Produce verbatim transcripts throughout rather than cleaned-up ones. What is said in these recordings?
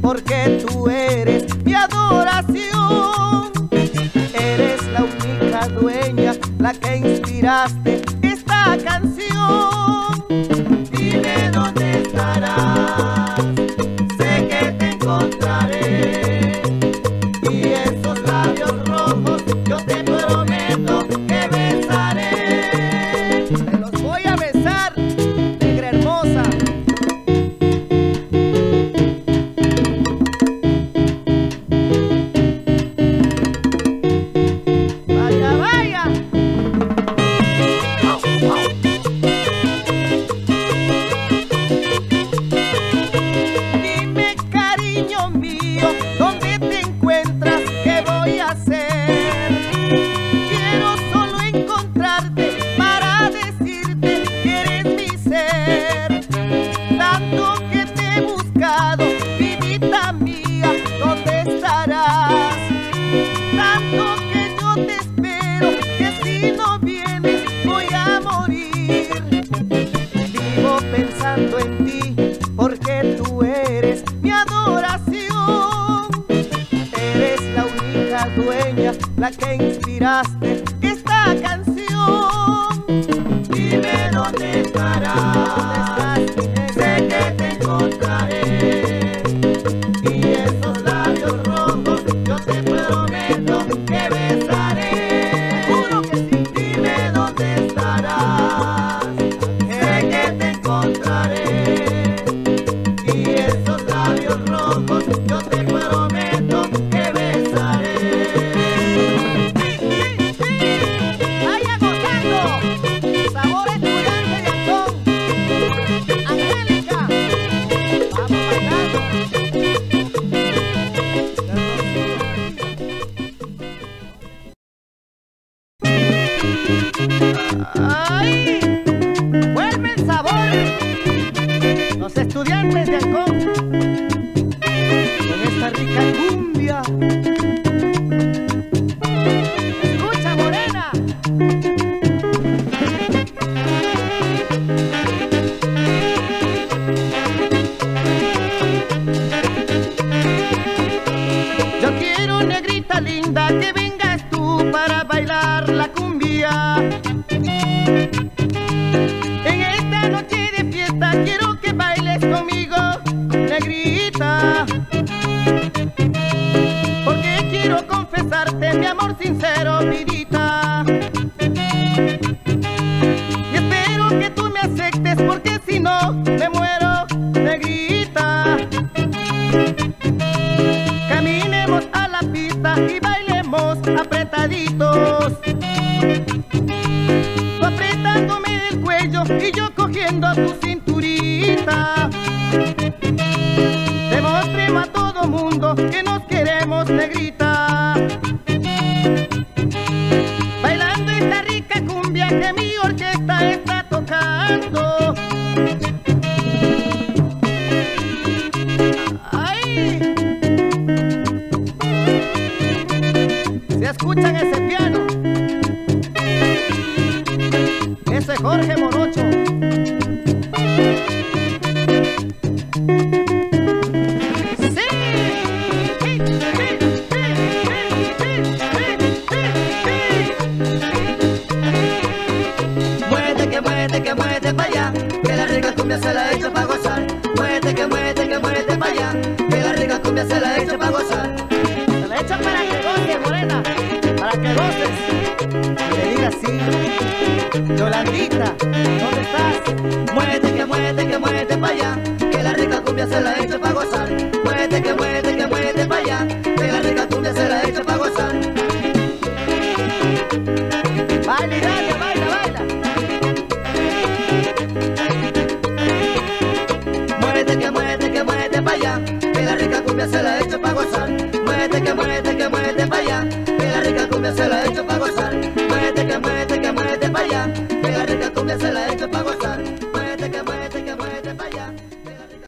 porque tú eres mi adoración. Eres la única dueña, la que inspiraste esta canción. Dime dónde estarás, sé que te encontraré, y esos labios rojos yo te prometo que besaré. Te los voy a besar, negra hermosa. Vaya, vaya. Dime, cariño mío, ¿dónde te encuentras? ¿Qué voy a hacer? Quiero solo encontrarte para decirte que eres mi ser. Tanto que te he buscado, vidita mía, ¿dónde estarás? Tanto que yo te espero, que si no vienes voy a morir. Vivo pensando en ti, porque tú eres mi adoración. Eres la única dueña, la que inspiraste esta canción. Dime dónde estarás, sé que te encontraré, y esos labios rojos yo te prometo que besaré. Juro que sí. Dime dónde estarás, sé que te encontraré, y esos labios rojos yo te prometo que besaré. Sí, sí, sí. Vaya gozando, sabor estudiante de Antón. Angélica, vamos bailando. ¡Ay! ¡Vuelven sabores! Los estudiantes de Ancón, con esta rica cumbia. ¡Escucha, morena! Yo quiero, negrita linda, que vengas tú para bailar la cumbia. En esta noche de fiesta quiero que bailes conmigo, negrita, porque quiero confesarte mi amor sincero, vidita. Y espero que tú me aceptes, porque si no me muero, negrita. Caminemos a la pista y bailemos apretaditos, tú apretándome el cuello y yo cogiendo tu cinturita. Demostremos a todo mundo que nos queremos, negrita, bailando esta rica cumbia que mi orquesta está tocando. ¡Ay! ¿Se escuchan ese piano? Ese es Jorge Morocho. ¡Sí! ¡Sí! ¡Sí! ¡Sí! ¡Sí! Muévete, que muévete, que muévete pa' allá, que la rica cumbia se la he hecho pa' gozar. Muévete, que muévete, que muévete pa' allá, que la rica cumbia se la he hecho pa' gozar. Se la he hecho para que goces, morena, para que goces. Y le diga así: Yolandita, ¿dónde estás? Muévete, que muévete, que muévete pa' allá, que la rica cumbia se la he hecho pa' gozar. Muévete, que muévete, que muévete pa' allá, que la rica cumbia se la he hecho pa' gozar. Baila, baila, baila, baila. Muévete, que muévete, que muévete pa' allá, que la rica cumbia se la he hecho pa' gozar. Muévete, que muévete, que muévete pa' allá, que la rica cumbia se la he hecho pa' gozar. Muévete, que muévete, que muévete pa' allá, que la rica cumbia se la he hecho pa' gozar. Muévete, que muévete, que muévete pa' allá, que la rica...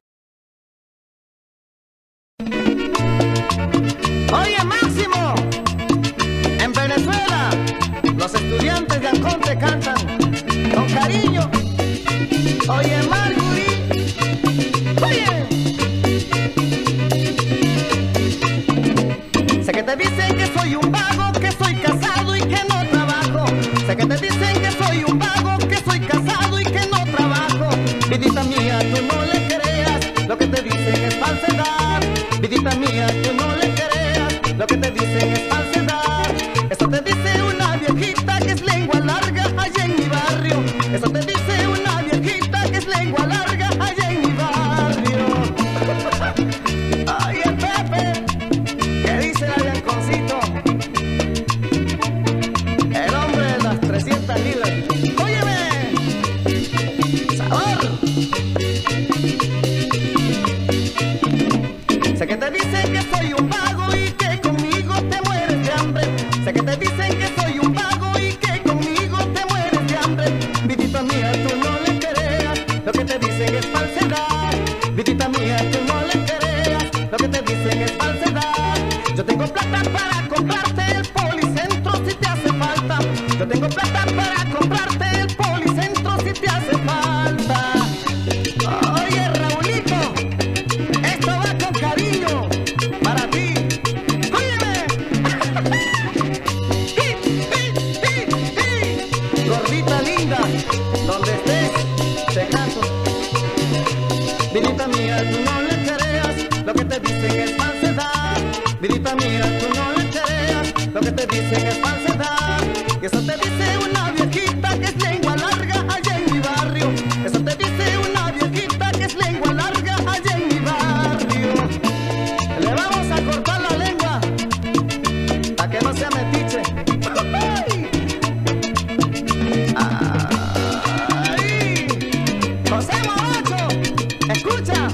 Oye, Máximo, en Venezuela los estudiantes de Ancón te cantan con cariño. Oye, Marguerite, oye. tú no le creas, lo que te dicen es falsedad. Vidita mía, tú no le creas, lo que te dicen es falsedad. Eso te dice una viejita que es lengua larga allá en mi barrio. Eso te dice una viejita que es lengua larga allá en mi barrio. Ay, el Pepe, ¿qué dice la Bianconcito? El hombre de las trescientas libras. ¡Óyeme! ¡Sabor! Sé que te dicen que soy un vago y que conmigo te mueres de hambre. Sé que te dicen que soy un vago y que conmigo te mueres de hambre. Vidita mía, tú no le creas, lo que te dicen es falsedad. Vidita mía, tú no le creas, lo que te dicen es falsedad. Yo tengo plata para comprarte el policentro si te hace falta. Yo tengo plata para comprarte el policentro si te hace falta. Oye, Raulito, esto va con cariño para ti. ¡Óyeme! ¡Hi, hi, hi, hi! Gordita linda, donde estés, te canto. Vidita mía, tú no le creas, lo que te dicen es falsedad. Vidita mía, tú no le creas, lo que te dicen es falsedad. Y eso te dice una viejita que es lengua larga allá en mi barrio. Eso te dice una viejita que es lengua larga allá en mi barrio. Le vamos a cortar la lengua para que no sea metiche. ¡Ay! José Morocho, escucha.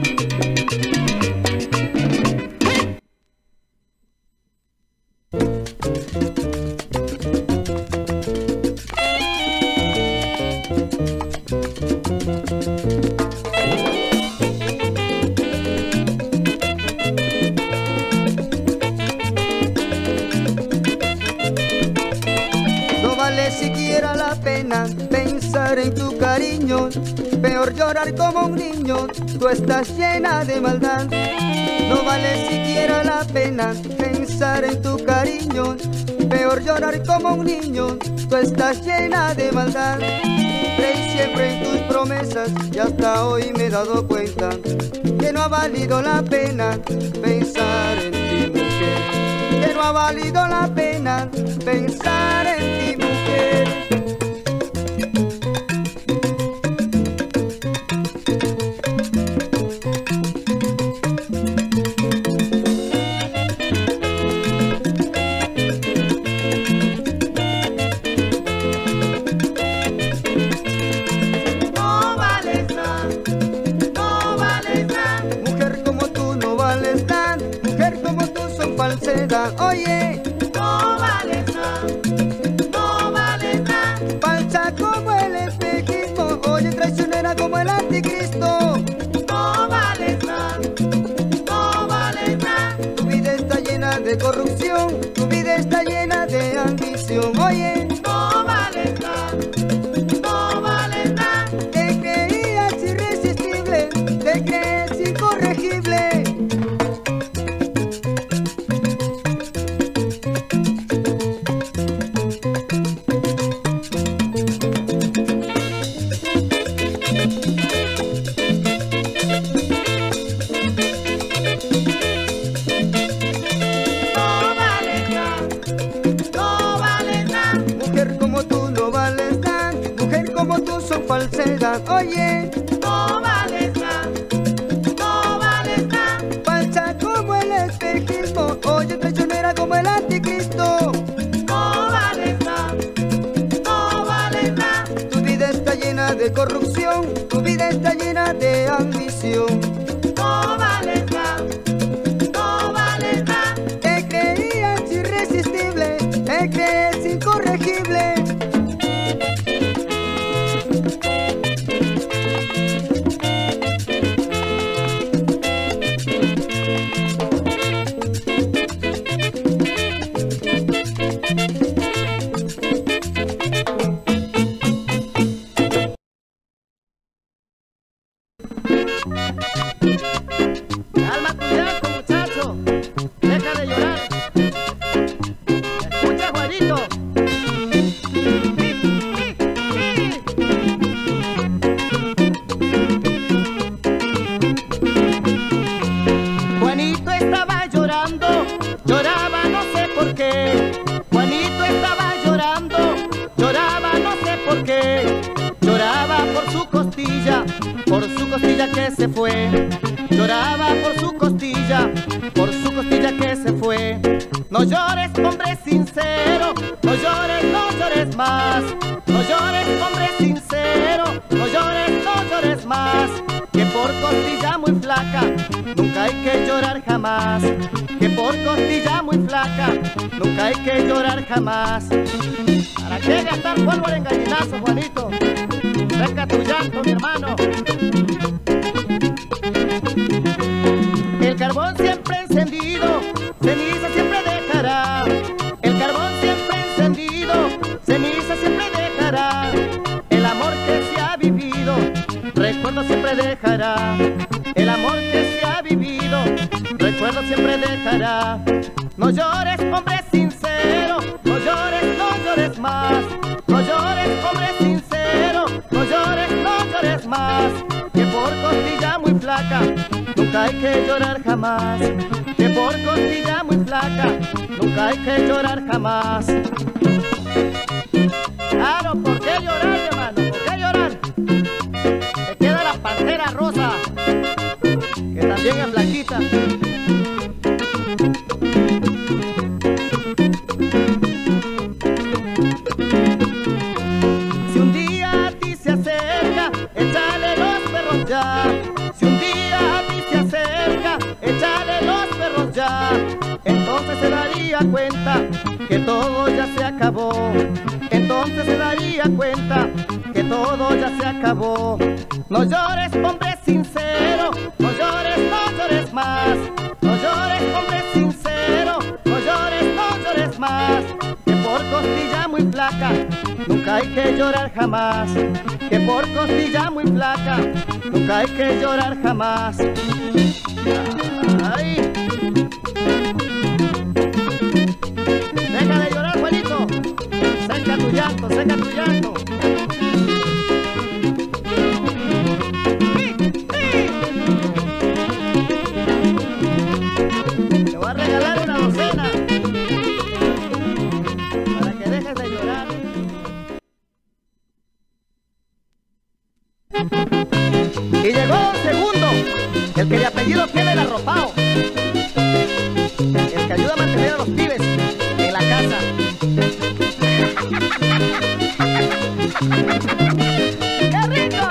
No vale siquiera la pena pensar en tu cariño, peor llorar como un niño, tú estás llena de maldad. No vale siquiera la pena pensar en tu cariño, peor llorar como un niño, tú estás llena de maldad. Creí siempre en tus promesas y hasta hoy me he dado cuenta que no ha valido la pena pensar en ti, mujer. Que no ha valido la pena pensar en ti, mujer. No vales nada, no vales nada. Mujer como tú no vales nada, mujer como tú son falsedad. Oye, No vales nada, no vales nada. falsa como el espejismo, oye, traicionera como el anticristo. No vales nada, no vales nada. Tu vida está llena de corrupción, tu vida está llena de ambición. Oye, No vales nada, no vales nada. te creías irresistible, te crees incorregible. No vales nada, no vales nada. Mujer como tú no vales nada, mujer como tú son falsedad. Oye, No vales nada, no vales nada. falsa como el espejismo, oye, traicionera como el anticristo. No vales nada, no vales nada. Tu vida está llena de corrupción, tu vida está llena de ambición. No vales nada, no vales nada. Te creías irresistible, te crees incorregible. Calma tu llanto, muchacho. Deja de llorar. Escucha, Juanito. por su costilla que se fue. Lloraba por su costilla, por su costilla que se fue. No llores, hombre sincero, no llores, no llores más. No llores, hombre sincero, no llores, no llores más. Que por costilla muy flaca, nunca hay que llorar jamás. Que por costilla muy flaca, nunca hay que llorar jamás. ¿Para qué gastar pólvora en gallinazo, Juanito? Seca tu llanto, mi hermano. El carbón siempre encendido, ceniza siempre dejará. El carbón siempre encendido, ceniza siempre dejará. El amor que se ha vivido, recuerdo siempre dejará. El amor que se ha vivido, recuerdo siempre dejará. No llores, hombre sincero, no llores, no llores más. No llores, hombre sincero, no llores, no llores más. Que por costilla muy flaca, nunca hay que llorar jamás. Que por costilla muy flaca, nunca hay que llorar jamás. Claro, ¿por qué llorar, hermano? ¿Por qué llorar? Te queda la pantera rosa, que también es flaquita. Si un día a ti se acerca, échale los perros ya. Si un día a ti se acerca, échale los perros ya. Entonces se daría cuenta que todo ya se acabó. Entonces se daría cuenta que todo ya se acabó. No llores, hombre sincero, no llores, no llores más. No llores, hombre sincero, no llores, no llores más. Que por costilla muy flaca, nunca hay que llorar jamás. Que por costilla muy flaca, nunca hay que llorar jamás. Ay. Deja de llorar, Juanito. Seca tu llanto, seca tu llanto. Te voy a regalar una docena para que dejes de llorar. Y llegó un segundo, el que de apellido tiene el arropao, el que ayuda a mantener a los pibes en la casa. ¡Qué rico!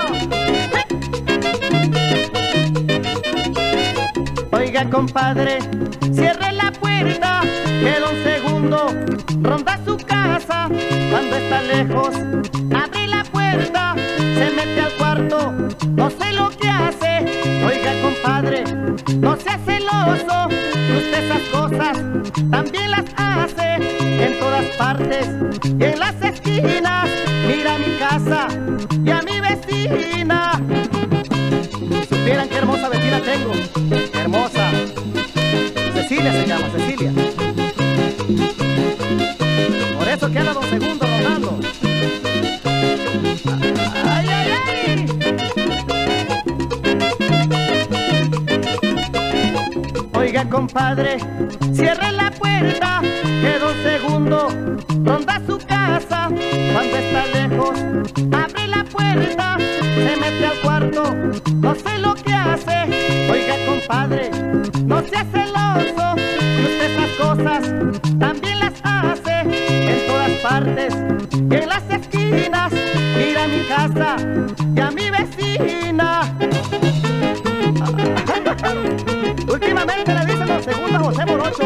Oiga, compadre, cierre la puerta, queda un segundo, ronda su casa. Cuando está lejos, abre la puerta, se mete al cuarto, no sé lo que hace. Oiga, compadre, no sea celoso, que usted esas cosas también las hace. En todas partes y en las esquinas, mira mi casa y a mi vecina. Si supieran qué hermosa vecina tengo, hermosa. Cecilia se llama, Cecilia. Por eso queda dos segundos rodando. ¡Ay, ay, ay! Oiga, compadre, cierre la puerta, queda un segundo, ronda su casa. Cuando está lejos, abre la puerta, se mete al cuarto, no sé lo que hace. Oiga, compadre, no sea celoso, que usted esas cosas también las hace. En todas partes y en las esquinas, mira mi casa y a mi vecina. Últimamente le dicen los segundos José Morocho.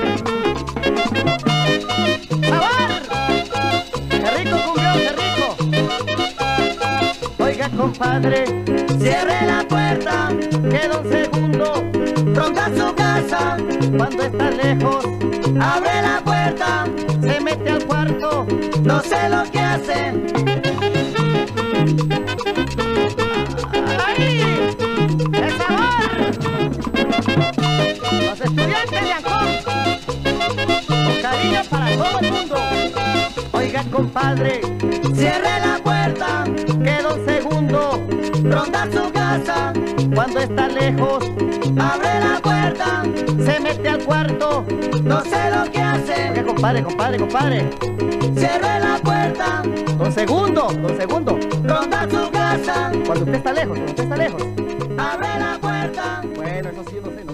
¡Sabor! ¡Qué rico, cumbión, qué rico! Oiga, compadre, Cierre la puerta, queda un segundo, ronda su casa, cuando está lejos, abre la puerta, se mete al cuarto, no sé lo que hace. ¡ay! ¡Qué sabor! Los estudiantes de Ancón, con cariño para todo el mundo. Oiga, compadre, Cierre la puerta, queda un segundo, ronda su casa, cuando está lejos, abre la puerta, se mete al cuarto. no sé lo que Oiga, hace. compadre, compadre, compadre, Cierre la puerta, dos segundos, dos segundos, ronda su casa, Cuando usted está lejos, cuando usted está lejos. Abre la puerta. Bueno, eso sí, no sé, ¿no?